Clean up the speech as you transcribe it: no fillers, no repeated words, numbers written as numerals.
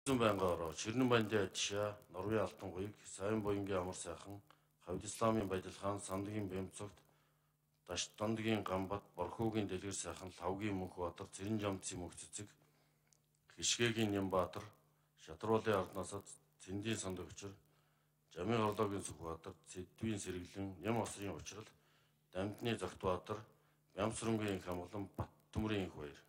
Байнгаараа Ширнэн Баянды Адшаа, Норвын Алтан гуйг, Сайн Буянгийн Амар сайхан, Хавд Исламын Баялхан, Сандгийн Бэмцогт, Даштандгийн Гамбат, Борхуугийн Дэлгэр сайхан, Лавгийн Мөнхбаатар, Цэрэн Жамцын Мөнхцэцэг, Хишгээгийн Нямбаатар, Шатруулын Арднасад, Цэндийн Санд Өвчөр, Жамын Орлоогийн Сүхбаатар, Цэдвийн Сэргэлэн, Ням Осрын Учрал, Дамдны Загтбаатар, Бямсрынгийн Хамглан, Баттөмрийн Их баяр.